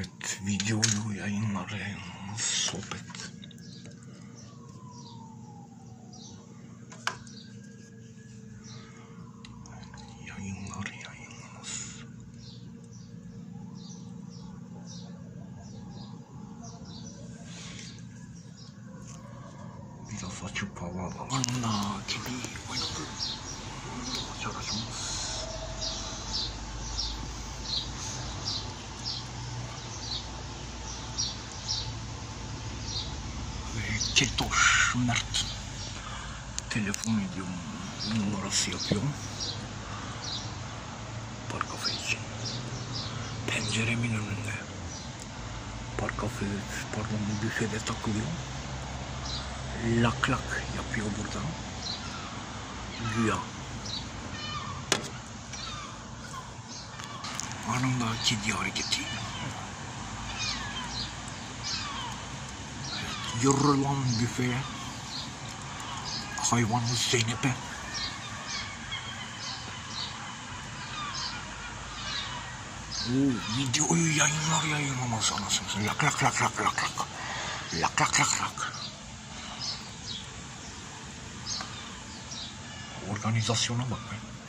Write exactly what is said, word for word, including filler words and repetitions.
Evet, videoyu yayınlar yayınlamaz sohbet. Evet, yayınlar yayınlamaz. Biraz açıp havaalanına gibi oynadı. Aç aracımız. Keltoş Mert telefon ediyorum, numarası yapıyorum park kafe için. Penceremin önünde park kafe, pardon, büfede takılıyor. Lak lak yapıyor buradan güya. Anında kedi hareketi. Yürü lan büfeye. Hayvanı Zeynep'e. Oo, videoyu yayınlar yayınlamaz anasını. Lak lak lak lak lak lak. Lak lak lak lak. Organizasyona bak be.